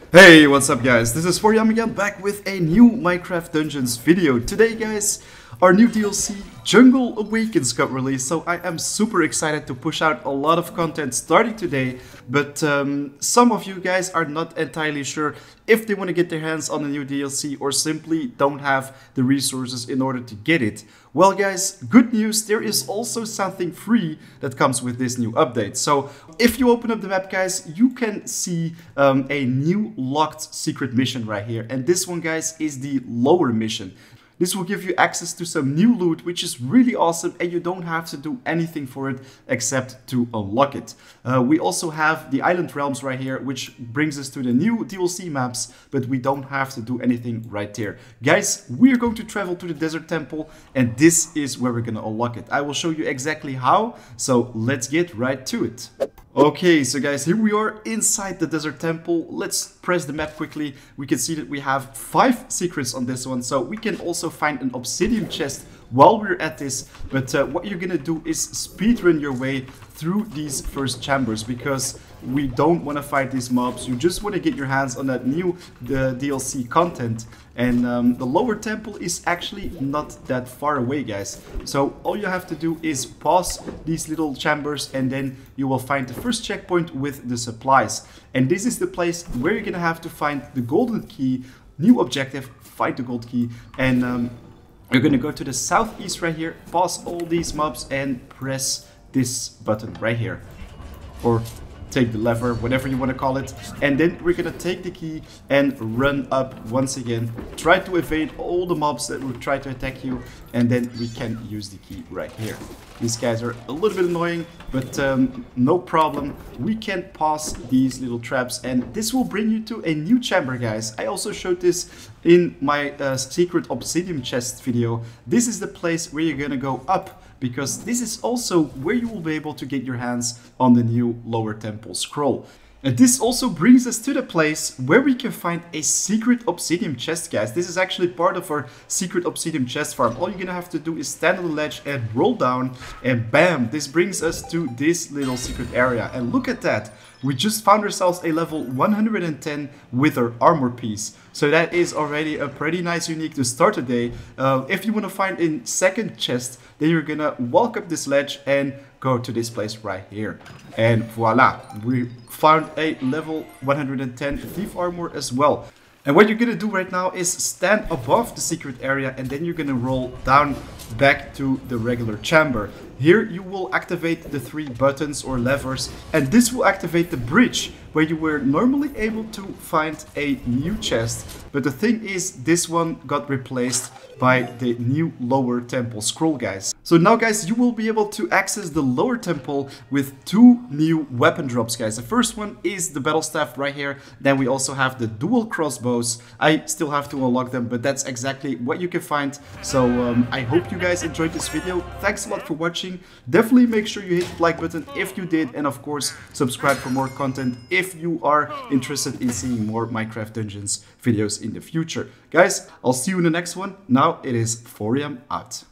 Hey, what's up guys? This is Foryam again, back with a new Minecraft Dungeons video. Today guys, our new DLC, Jungle Awakens, got released, so I am super excited to push out a lot of content starting today. But some of you guys are not entirely sure if they want to get their hands on the new DLC or simply don't have the resources in order to get it. Well guys, good news, there is also something free that comes with this new update. So if you open up the map guys, you can see a new locked secret mission right here. And this one guys is the lower mission. This will give you access to some new loot, which is really awesome, and you don't have to do anything for it except to unlock it. We also have the Island Realms right here, which brings us to the new DLC maps, but we don't have to do anything right there. Guys, we're going to travel to the Desert Temple, and this is where we're gonna unlock it. I will show you exactly how, so let's get right to it. Okay, so guys, here we are inside the Desert Temple. Let's press the map quickly. We can see that we have 5 secrets on this one, so we can also find an obsidian chest while we're at this. But what you're gonna do is speedrun your way through these first chambers, because we don't want to fight these mobs. You just want to get your hands on that new DLC content. And the lower temple is actually not that far away, guys. So all you have to do is pause these little chambers, and then you will find the first checkpoint with the supplies. And this is the place where you're gonna have to find the golden key. New objective, find the gold key. And you're gonna go to the southeast right here, pause all these mobs, and press this button right here, or take the lever, whatever you want to call it. And then we're gonna take the key and run up once again, try to evade all the mobs that will try to attack you, and then we can use the key right here. These guys are a little bit annoying, but no problem. We can pause these little traps, and this will bring you to a new chamber, guys. I also showed this in my secret obsidian chest video. This is the place where you're gonna go up, because this is also where you will be able to get your hands on the new lower temple scroll. And this also brings us to the place where we can find a secret obsidian chest, guys. This is actually part of our secret obsidian chest farm. All you're gonna have to do is stand on the ledge and roll down, and bam, this brings us to this little secret area. And look at that, we just found ourselves a level 110 wither armor piece. So that is already a pretty nice unique to start the day. If you want to find a second chest, then you're gonna walk up this ledge and go to this place right here. And voila, we found a level 110 thief armor as well. And what you're gonna do right now is stand above the secret area, and then you're gonna roll down back to the regular chamber. Here you will activate the 3 buttons or levers, and this will activate the bridge where you were normally able to find a new chest. But the thing is, this one got replaced by the new lower temple scroll, guys. So now guys, you will be able to access the lower temple with 2 new weapon drops, guys. The first one is the battle staff right here. Then we also have the dual crossbows. I still have to unlock them, but that's exactly what you can find. So I hope you guys enjoyed this video. Thanks a lot for watching. Definitely make sure you hit the like button if you did, and of course subscribe for more content if you are interested in seeing more Minecraft Dungeons videos in the future. Guys, I'll see you in the next one. Now it is Foryam out.